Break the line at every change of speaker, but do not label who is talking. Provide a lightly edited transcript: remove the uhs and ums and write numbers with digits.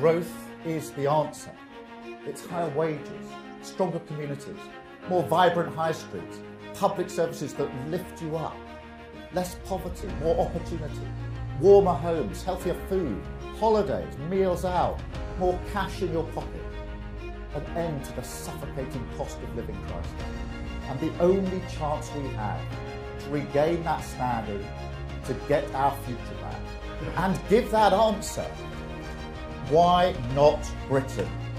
Growth is the answer. It's higher wages, stronger communities, more vibrant high streets, public services that lift you up, less poverty, more opportunity, warmer homes, healthier food, holidays, meals out, more cash in your pocket, an end to the suffocating cost of living crisis. And the only chance we have to regain that standing, to get our future back, and give that answer, why not Britain?